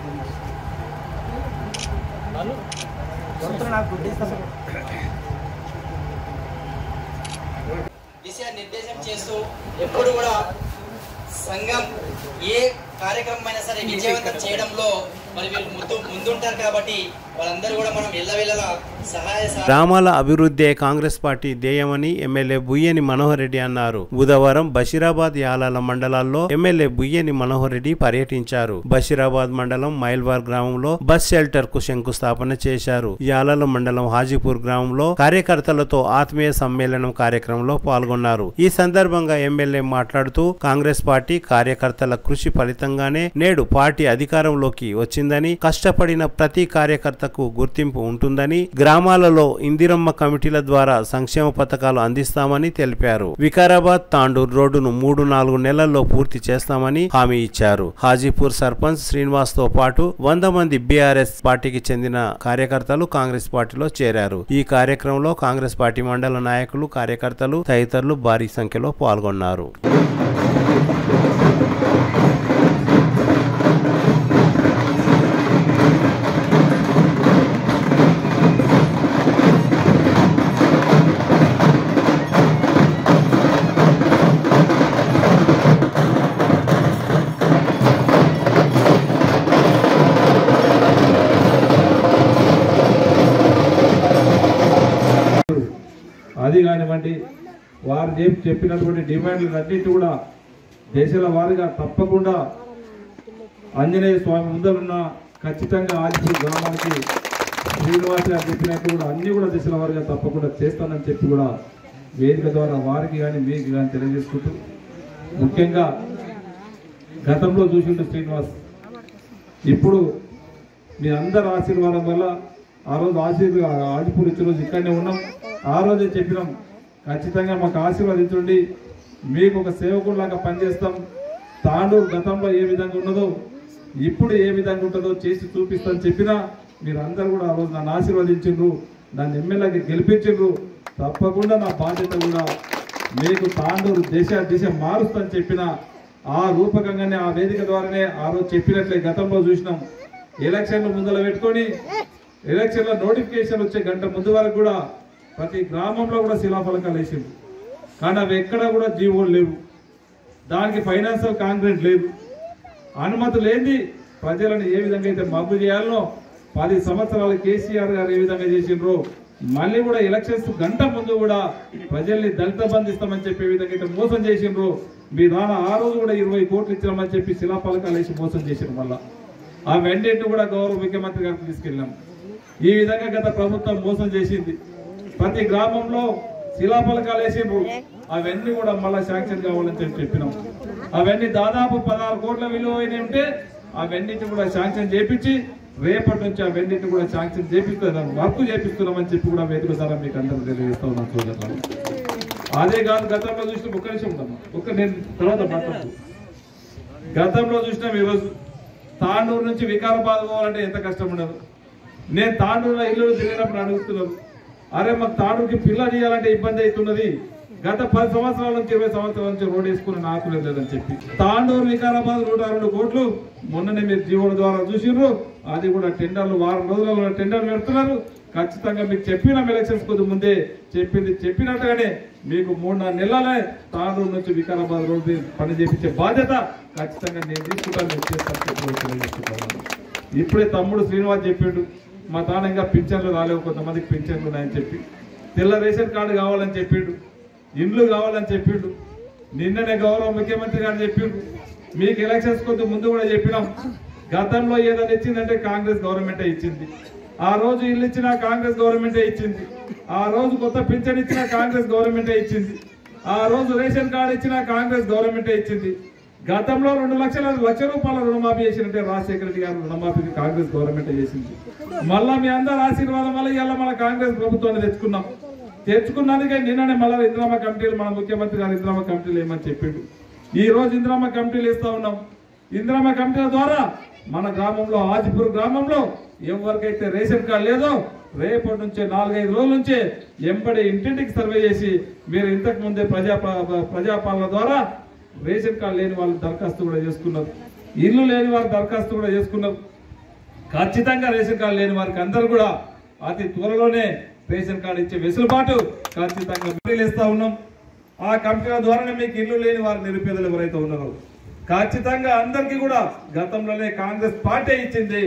దిశానిర్దేశం చేస్తూ ఎప్పుడు కూడా సంఘం ఏ కార్యక్రమం అయినా సరే విజయవంతం చేయడంలో మరి వీళ్ళు ముందుంటారు. కాబట్టి వాళ్ళందరూ కూడా మనం ఎల్లవేళలా సహాయ గ్రామాల అభివృద్ధే కాంగ్రెస్ పార్టీ ధ్యేయమని ఎమ్మెల్యే బుయ్యని మనోహర్ రెడ్డి అన్నారు. బుధవారం బషీరాబాద్ యాలాల మండలాల్లో ఎమ్మెల్యే బుయ్యని మనోహర్ రెడ్డి పర్యటించారు. బషీరాబాద్ మండలం మైల్వార్ గ్రామంలో బస్ షెల్టర్ కు శంకుస్థాపన చేశారు. యాలాల మండలం హాజీపూర్ గ్రామంలో కార్యకర్తలతో ఆత్మీయ సమ్మేళనం కార్యక్రమంలో పాల్గొన్నారు. ఈ సందర్భంగా ఎమ్మెల్యే మాట్లాడుతూ కాంగ్రెస్ పార్టీ కార్యకర్తల కృషి ఫలితంగానే నేడు పార్టీ అధికారంలోకి వచ్చిందని, కష్టపడిన ప్రతి కార్యకర్తకు గుర్తింపు ఉంటుందని, గ్రామాలలో ఇందిరమ్మ కమిటీల ద్వారా సంక్షేమ పథకాలు అందిస్తామని తెలిపారు. వికారాబాద్ తాండూర్ రోడ్డును 3-4 నెలల్లో పూర్తి చేస్తామని హామీ ఇచ్చారు. హాజీపూర్ సర్పంచ్ శ్రీనివాస్ తో పాటు 100 మంది బీఆర్ఎస్ పార్టీకి చెందిన కార్యకర్తలు కాంగ్రెస్ పార్టీలో చేరారు. ఈ కార్యక్రమంలో కాంగ్రెస్ పార్టీ మండల నాయకులు, కార్యకర్తలు తదితరులు భారీ సంఖ్యలో పాల్గొన్నారు. అది కానివ్వండి, వారు చెప్పినటువంటి డిమాండ్లు అన్నిటి కూడా దేశాల వారిగా తప్పకుండా ఆంజనేయ స్వామి ముందరున్న ఖచ్చితంగా ఆదిపూర్ గ్రామానికి శ్రీనివాస గారు చెప్పినట్టు కూడా అన్ని కూడా దశల వారిగా తప్పకుండా చేస్తానని చెప్పి కూడా వేదిక ద్వారా వారికి కానీ మీకు కానీ తెలియజేసుకుంటూ, ముఖ్యంగా గతంలో చూసిండు శ్రీనివాస్, ఇప్పుడు మీ అందరి ఆశీర్వాదం వల్ల ఆ రోజు ఆదిపూర్ ఇచ్చే రోజు ఇక్కడనే ఉన్నాం. ఆ రోజే చెప్పినాం, ఖచ్చితంగా మాకు ఆశీర్వదించండి, మీకు ఒక సేవకుడిలాగా పనిచేస్తాం. తాండూరు గతంలో ఏ విధంగా ఉన్నదో ఇప్పుడు ఏ విధంగా ఉంటుందో చేసి చూపిస్తామని చెప్పినా మీరు అందరూ కూడా ఆ రోజు నన్ను ఆశీర్వదించిండ్రు, నన్ను ఎమ్మెల్యేకి గెలిపించిండ్రు. తప్పకుండా నా బాధ్యత కూడా మీకు తాండూరు దిశ మారుస్తామని చెప్పిన ఆ రూపకంగానే ఆ వేదిక ద్వారానే ఆ రోజు చెప్పినట్లే గతంలో చూసినాం. ఎలక్షన్లు ముందర పెట్టుకొని ఎలక్షన్ల నోటిఫికేషన్ వచ్చే గంట ముందు వరకు కూడా ప్రతి గ్రామంలో కూడా శిలాఫలకాలు వేసిండు. కానీ అవి ఎక్కడ కూడా జీవోలు లేవు, దానికి ఫైనాన్షియల్ కాంక్రీట్ లేదు. అనుమతి లేని ప్రజలను ఏ విధంగా అయితే మబ్బు చేయాలనో 10 సంవత్సరాలు కేసీఆర్ గారు ఏ విధంగా చేసిండ్రో మళ్ళీ కూడా ఎలక్షన్స్ గంట ముందు కూడా ప్రజల్ని దళిత బంధిస్తామని చెప్పే విధంగా అయితే మోసం చేసిండ్రో, మీ దాని ఆ రోజు కూడా 20 కోట్లు ఇచ్చినామని చెప్పి శిలాఫలకాలు వేసి మోసం చేసిన వల్ల ఆ వెంటనే కూడా గౌరవ ముఖ్యమంత్రి గారికి తీసుకెళ్ళాం. ఈ విధంగా గత ప్రభుత్వం మోసం చేసింది. ప్రతి గ్రామంలో శిలాఫలకాలు వేసిండ్రు, అవన్నీ కూడా మళ్ళీ శాంక్షన్ కావాలని చెప్పినాం. అవన్నీ దాదాపు 16 కోట్ల విలువ ఉంటే అవన్నిటి కూడా శాంక్షన్ చేపించి రేపటి నుంచి అవన్నిటి కూడా శాంక్షన్ చేపిస్తున్నాం, వర్క్ చేపిస్తున్నామని చెప్పి కూడా వేదిక ద్వారా మీకు అందరూ తెలియజేస్తా ఉన్నాను సోదరులు. అదే కాదు, గతంలో చూసిన ఒక్క నిమిషం ఉందమ్మా, నేను తర్వాత మాట్లాడుతూ గతంలో చూసినాం. ఈరోజు తాండూరు నుంచి వికారాబాద్ పోవాలంటే ఎంత కష్టం ఉండదు. నేను తాండూరులో ఇల్లు తిరిగినప్పుడు అడుగుతున్నారు, అరే మాకు తాండూరుకి పిల్ల చేయాలంటే ఇబ్బంది అవుతున్నది, గత 10 సంవత్సరాల నుంచి 20 సంవత్సరాల నుంచి రోడ్ వేసుకుని నాకు లేదని చెప్పి తాండూరు వికారాబాద్ 102 కోట్లు మొన్ననే మీరు జీవోల ద్వారా చూసిర్రు. అది కూడా టెండర్లు వారం రోజులలో టెండర్లు పెడుతున్నారు. ఖచ్చితంగా మీకు చెప్పిన ఎలక్షన్స్ కొద్ది ముందే చెప్పినట్టుగానే మీకు 3-4 నెలలే తాండూరు నుంచి వికారాబాద్ రోడ్డు పని చేపించే బాధ్యత ఖచ్చితంగా నేను తీసుకుంటాను, నేను చేస్తాను. ఇప్పుడే తమ్ముడు శ్రీనివాస్ చెప్పిండు, మా తాను ఇంకా పింఛన్లు రాలేవు, కొంతమందికి పింఛన్లు ఉన్నాయని చెప్పి, తెల్ల రేషన్ కార్డు కావాలని చెప్పిండు, ఇండ్లు కావాలని చెప్పిండు. నిన్ననే గౌరవ ముఖ్యమంత్రి గారు చెప్పిండు, మీకు ఎలక్షన్స్ కొద్ది ముందు కూడా చెప్పినాం. గతంలో ఏదైనా ఇచ్చిందంటే కాంగ్రెస్ గవర్నమెంటే ఇచ్చింది. ఆ రోజు ఇల్లు ఇచ్చినా కాంగ్రెస్ గవర్నమెంటే ఇచ్చింది. ఆ రోజు కొత్త పింఛన్ ఇచ్చినా కాంగ్రెస్ గవర్నమెంటే ఇచ్చింది. ఆ రోజు రేషన్ కార్డు ఇచ్చినా కాంగ్రెస్ గవర్నమెంటే ఇచ్చింది. గతంలో 2 లక్షల రూపాయల రుణమాఫీ చేసినట్టే రాజశేఖర రెడ్డి గారు రుణమాఫీకి కాంగ్రెస్ గవర్నమెంట్ చేసింది. మళ్ళా మీ అందరి ఆశీర్వాదం వల్ల ఇలా మన కాంగ్రెస్ ప్రభుత్వాన్ని తెచ్చుకున్నందుకే నిన్ననే మళ్ళీ ఇందిరమ్మ కమిటీలు మన ముఖ్యమంత్రి గారు ఇందిరమ్మ కమిటీలు ఏమని చెప్పిండు. ఈ రోజు ఇందిరమ్మ కమిటీలు ఇస్తా ఉన్నాం. ఇందిరమ్మ కమిటీల ద్వారా మన గ్రామంలో ఆదిపూర్ గ్రామంలో ఎవరికైతే రేషన్ కార్డు లేదో రేపటి నుంచే 4-5 రోజుల నుంచే ఎంబడే ఇంటింటికి సర్వే చేసి మీరు ఇంతకు ముందే ప్రజాపాలన ద్వారా రేషన్ కార్డు లేని వాళ్ళు దరఖాస్తు కూడా చేసుకున్నారు, ఇల్లు లేని వారు దరఖాస్తు కూడా చేసుకున్నారు. ఖచ్చితంగా రేషన్ కార్డు లేని వారికి అందరూ కూడా అతి త్వరలోనే రేషన్ కార్డు ఇచ్చే వెసులుబాటు ఖచ్చితంగా కమిటీలు ఇస్తా ఉన్నాం. ఆ కమిటీల ద్వారానే మీకు ఇల్లు లేని వారు నిరుపేదలు ఎవరైతే ఉన్నారో ఖచ్చితంగా అందరికీ కూడా గతంలోనే కాంగ్రెస్ పార్టీ ఇచ్చింది.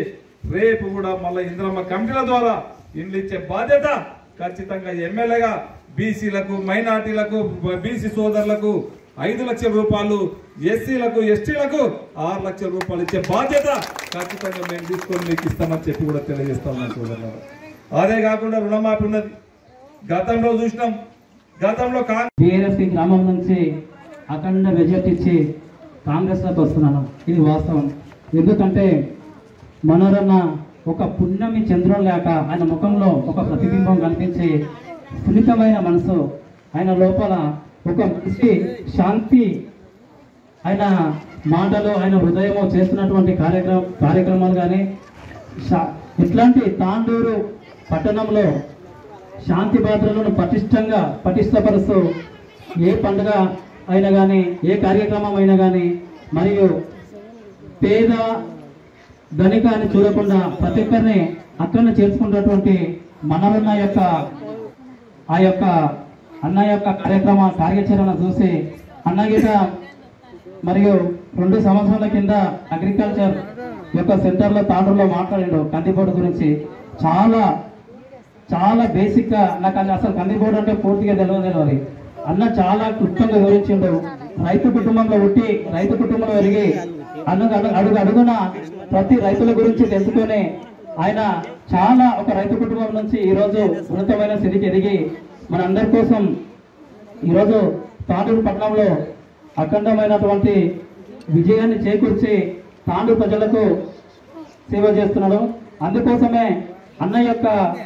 రేపు కూడా మళ్ళీ ఇందిరమ్మ కమిటీల ద్వారా ఇండ్లు ఇచ్చే బాధ్యత ఖచ్చితంగా ఎమ్మెల్యేగా బీసీలకు మైనార్టీలకు బీసీ సోదరులకు 5 లక్షల రూపాయలు, ఎస్సీలకు ఎస్టీలకు 6 లక్షల రూపాయలు ఇచ్చే బాధ్యత ఖచ్చితంగా మేము తీసుకొని మీకు ఇస్తామని చెప్పి కూడా తెలియజేస్తామని సోదరులు. అదే కాకుండా రుణమాఫీ ఉన్నది. గతంలో చూసినాం, గతంలో బీఆర్ఎస్కి గ్రామం నుంచి అఖండ మెజార్టీ ఇచ్చి కాంగ్రెస్లోకి వస్తున్నాను. ఇది వాస్తవం. ఎందుకంటే మనోరన్న ఒక పుణ్యమి చంద్రుడు లేక ఆయన ముఖంలో ఒక ప్రతిబింబం కనిపించి సున్నితమైన మనసు, ఆయన లోపల ఒక మంచి శాంతి, ఆయన మాటలు, ఆయన హృదయము చేస్తున్నటువంటి కార్యక్రమాలు కానీ ఇట్లాంటి తాండూరు పట్టణంలో శాంతి భద్రతలను పటిష్టపరుస్తూ ఏ పండుగ అయినా కానీ, ఏ కార్యక్రమం అయినా కానీ, మరియు పేద ధనిక అని చూడకుండా ప్రతి ఒక్కరిని అక్కడనే చేర్చుకున్నటువంటి మనవన్న యొక్క ఆ యొక్క అన్న యొక్క కార్యాచరణ చూసి అన్నగీత మరియు 2 సంవత్సరాల కింద అగ్రికల్చర్ యొక్క సెంటర్లో తాండూరులో మాట్లాడిండు కందిపోటు గురించి. చాలా చాలా బేసిక్గా నాకు అసలు కందిపోటు అంటే పూర్తిగా తెలియదు. అన్న చాలా క్లుప్తంగా వివరించిండు. రైతు కుటుంబంలో పుట్టి రైతు కుటుంబంలో ఎరిగి అడుగున ప్రతి రైతుల గురించి తెలుసుకొని ఆయన చాలా ఒక రైతు కుటుంబం నుంచి ఈరోజు ఉన్నతమైన స్థితికి ఎదిగి మనందరి కోసం ఈరోజు తాండూరు పట్టణంలో అఖండమైనటువంటి విజయాన్ని చేకూర్చి తాండూరు ప్రజలకు సేవ చేస్తున్నాడు. అందుకోసమే అన్న యొక్క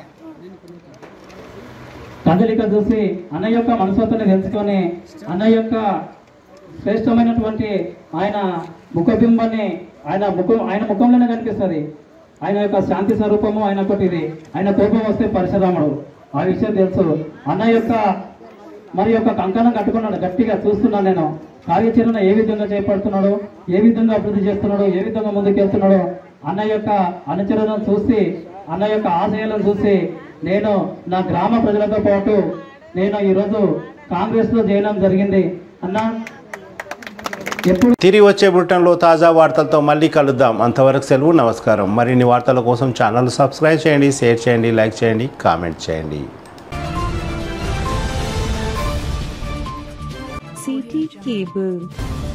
కదలిక చూసి, అన్న యొక్క మనస్తత్వాన్ని తెలుసుకొని, అన్న యొక్క శ్రేష్టమైనటువంటి ఆయన ముఖబింబాన్ని ఆయన ముఖంలోనే కనిపిస్తుంది. ఆయన యొక్క శాంతి స్వరూపము ఆయన ఒకటి. ఆయన కోపం వస్తే పరశురాముడు, ఆ విషయం తెలుసు. అన్న యొక్క మరి యొక్క కంకణం కట్టుకున్నాడు, గట్టిగా చూస్తున్నాను నేను. కార్యాచరణ ఏ విధంగా చేపడుతున్నాడు, ఏ విధంగా అభివృద్ధి చేస్తున్నాడు, ఏ విధంగా ముందుకెళ్తున్నాడు, అన్న యొక్క అనుచరణను చూసి, అన్న యొక్క ఆశయాలను చూసి నేను నా గ్రామ ప్రజలతో పాటు నేను ఈరోజు కాంగ్రెస్లో చేయడం జరిగింది. అన్న తిరిగి వచ్చే బులెటిన్లో తాజా వార్తలతో మళ్ళీ కలుద్దాం. అంతవరకు సెలవు, నమస్కారం. మరిన్ని వార్తల కోసం ఛానల్ సబ్స్క్రైబ్ చేయండి, షేర్ చేయండి, లైక్ చేయండి, కామెంట్ చేయండి. CT Cable